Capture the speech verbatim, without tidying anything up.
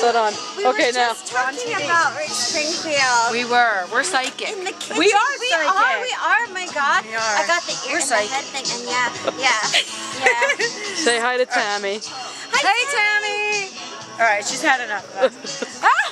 that on. We okay, were now. just talking about Rick Springfield. We were. We're psychic. In the kitchen. We are we psychic. Are, we are, my God. We are. I got the ear We're and psychic. the head thing, and yeah, yeah, yeah. Say hi to Tammy. Hi, Tammy. All right, she's had enough of that.